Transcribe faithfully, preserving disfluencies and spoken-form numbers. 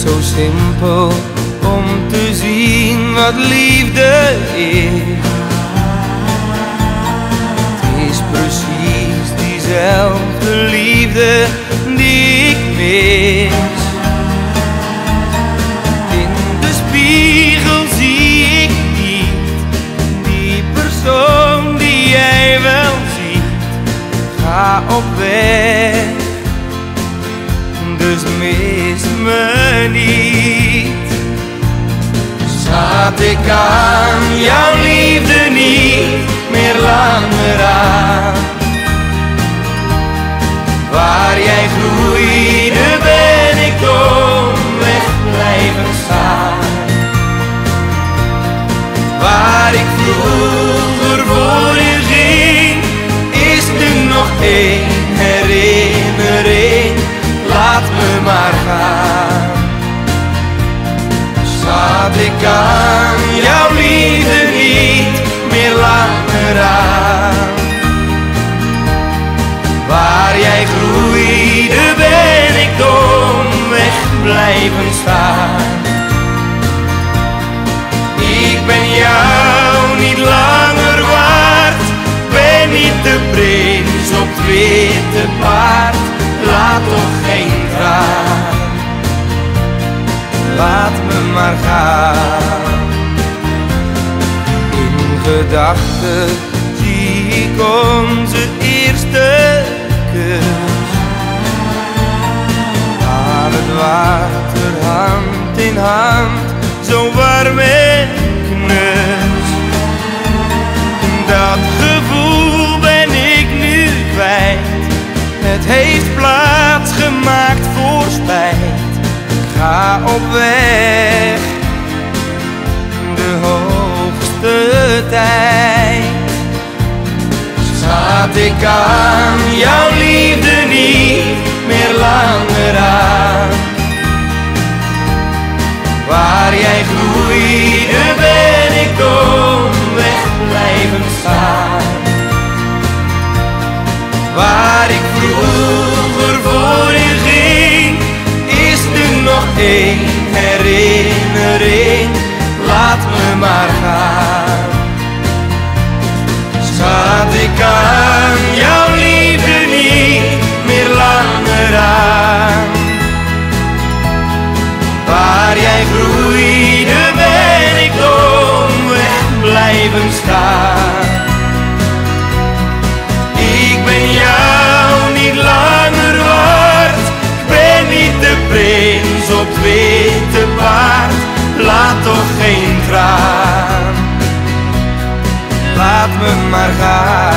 zo simpel om te zien wat liefde is. Het is precies diezelfde liefde die ik mis. In de spiegel zie ik niet die persoon die jij wel ziet. Ga op weg, dus mis me niet. Staat ik aan jouw liefde niet meer langer aan. Waar jij groeide ben ik domweg blijven staan. Waar ik vroeger voor je ging, is nu nog één herinnering. Laat me maar gaan. Staat ik aan jouw liefde niet meer langer aan. Waar jij groeide ben ik domweg blijven staan. Ik ben jou niet langer waard, ben niet de prins op het witte paard. Laat toch geen traan, laat me maar gaan. In gedachten zie ik onze eerste kus, waar het water hand in hand zo warm en knus. Dat gevoel ben ik nu kwijt. Het heeft plaats gemaakt voor spijt. Ik ga op weg, de hoogste tijd. Staat ik aan jouw liefde niet meer langer aan. Waar jij groeide ben ik domweg blijven staan. Waar ik vroeger voor je ging, is nu nog één herinnering. Laat me maar gaan. Staat ik aan jouw liefde niet meer langer aan. Waar jij groeide ben ik domweg blijven staan. Ik ben jou niet langer waard, ik ben niet de prins op het witte paard. Laat toch geen traan, laat me maar gaan.